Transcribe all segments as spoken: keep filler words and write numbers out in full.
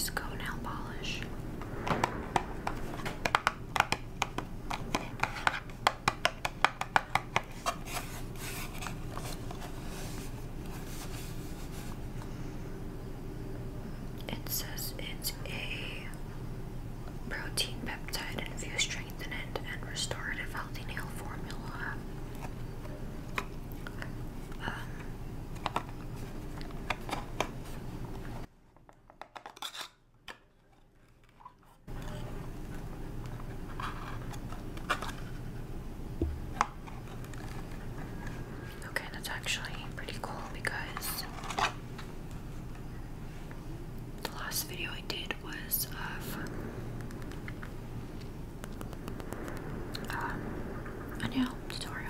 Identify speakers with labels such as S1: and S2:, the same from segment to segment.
S1: Go nail polish. It says it's a protein peptide infused strengthenant and restorative healthy nail formula. Um, Okay, that's actually pretty cool because the last video I did was of um, a nail tutorial.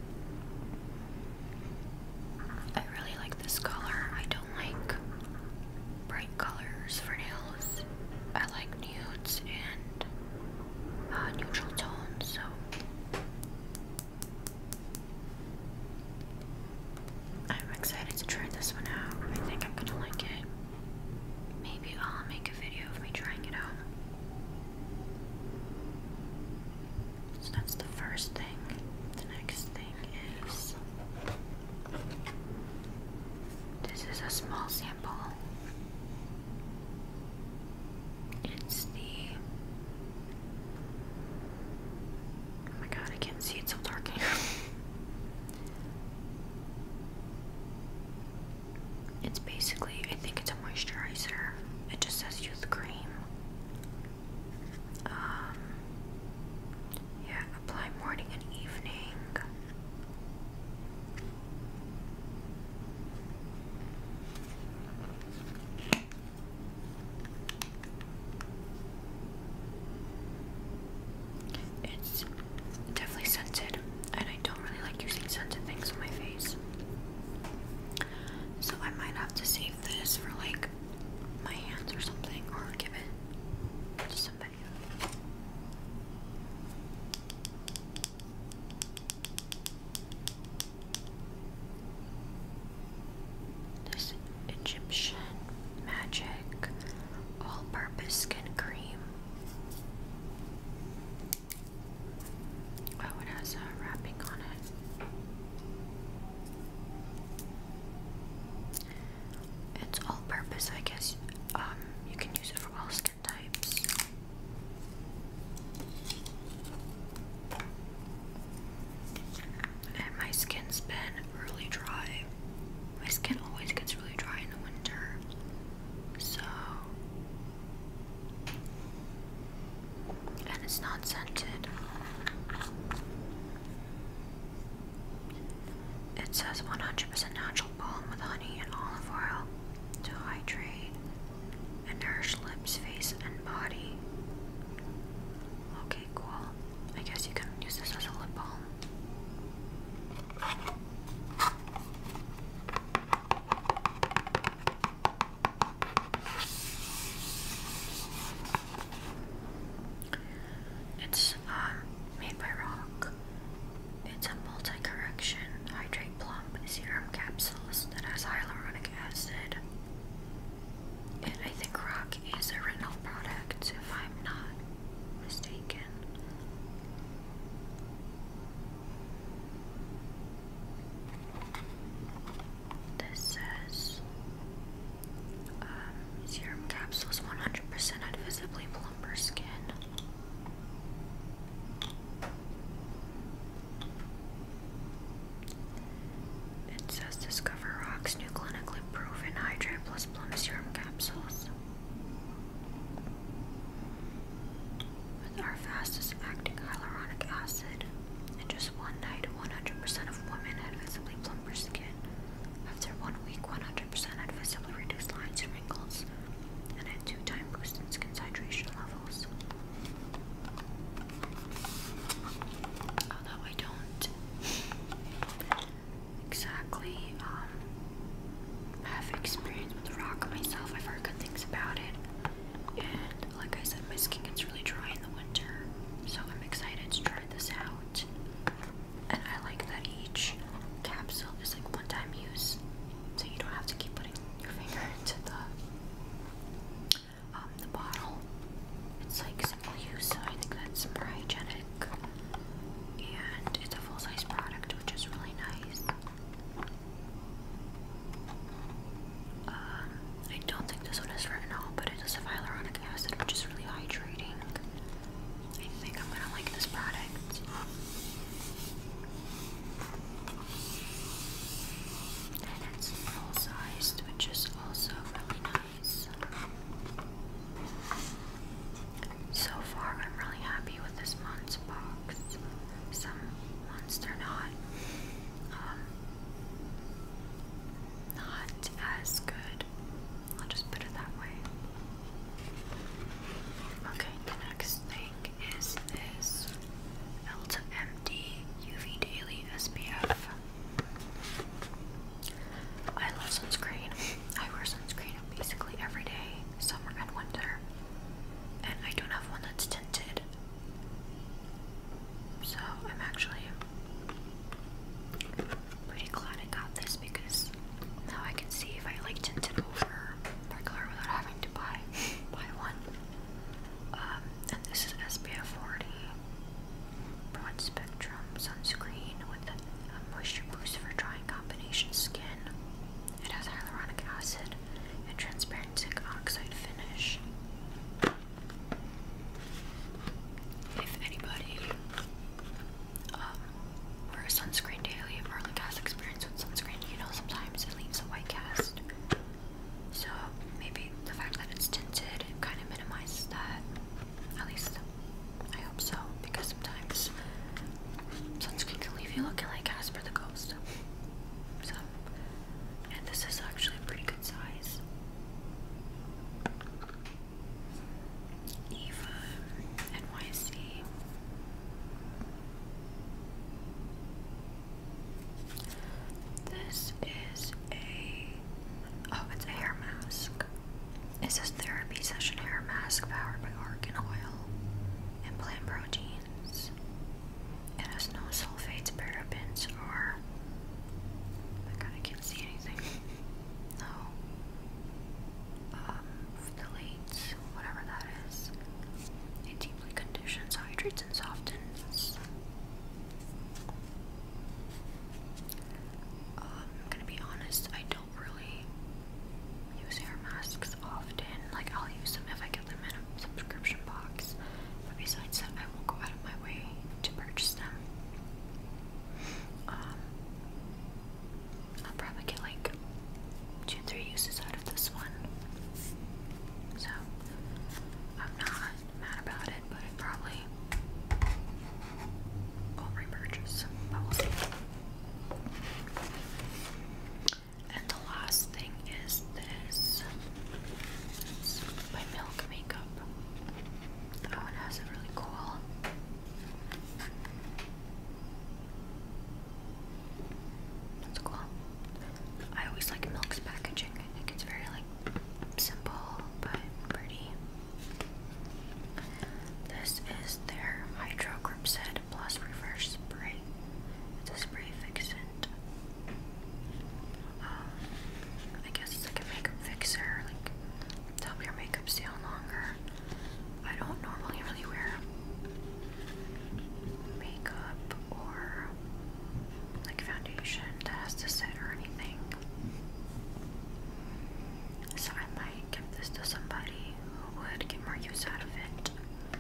S1: I really like this color. I don't like bright colors for nails. I like nudes and uh, neutral tones, so I'm excited to try this one out. I think I'm gonna like it. Maybe I'll make a video of me trying it out. So that's the first thing. The next thing is this is a small sample. It's the oh my god, I can't see, it's so dark in here. It's basically, I think it's a moisturizer. It just says youth cream. Um, yeah, apply morning and evening. It's definitely scented, and I don't really like using scented things on my face. So I might have to save this for like my hands or something, or give it to somebody. This Egyptian Magic all-purpose skin cream. Oh, it has a wrapping on it. It's all-purpose, I guess. Um, you can use it for all skin types. And my skin's been really dry. My skin always gets really dry in the winter, so, and it's not scented. It says one hundred percent natural balm with honey and olive oil to hydrate and nourish lips, face, and body. Okay, cool. I guess you can use this as a lip balm. It's um, made by Rock. It's a multi-correction hydrate plump serum capsule session hair mask powered by argan oil and plant proteins. It has no sulfates, parabens, or I kind of can't see anything. No. Um, phthalates, whatever that is. It deeply conditions, hydrates, and softens. Um, I'm gonna be honest, I don't really use hair masks often. Like, I'll use them if I get them in a subscription box. But besides that, I won't go out of my way to purchase them. Um, I'll probably get like two, three uses out of this one. So, I'm not mad about it, but I probably won't repurchase. But we'll see. And the last thing is this. It's my Milk makeup. That one has a really cool. That's cool. I always like Milk's packaging. I think it's very like simple but pretty. This is their Hydro Grip Set Plus Refresh Spray. It's a spray fixant. Um, I guess it's like a makeup fixer, like to help your makeup stay on longer. I don't normally really wear makeup or like foundation that has to set or anything. So I might give this to somebody who would get more use out of it.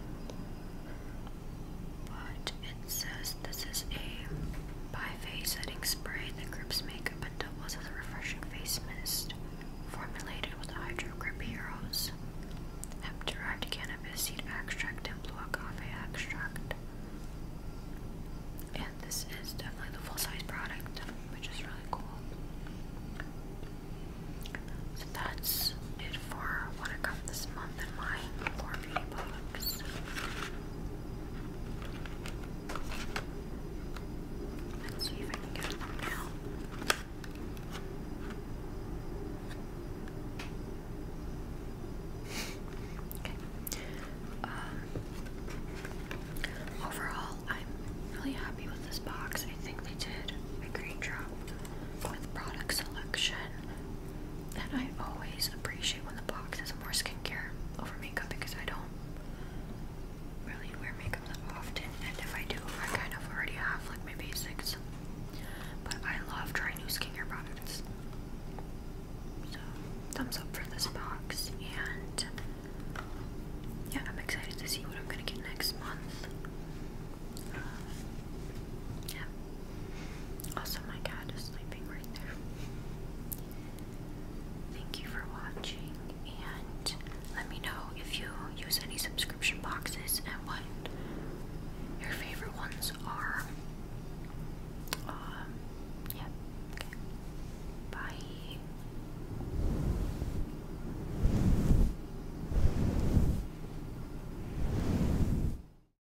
S1: But it says this is a bi-phase setting spray that grips makeup and doubles as a refreshing face mist, formulated with Hydro Grip Heroes, hemp-derived cannabis seed extract and blue agave extract. And this is definitely the full-size product, which is really cool. So that's it for what I got this month in my Allure beauty box. Let's see if I can get a thumbnail. Okay. Um, overall, I'm really happy with this box. I think they did a great job with product selection. And I always appreciate when the box has more skincare over makeup because I don't really wear makeup that often. And if I do, I kind of already have like my basics. But I love trying new skincare products. So, thumbs up for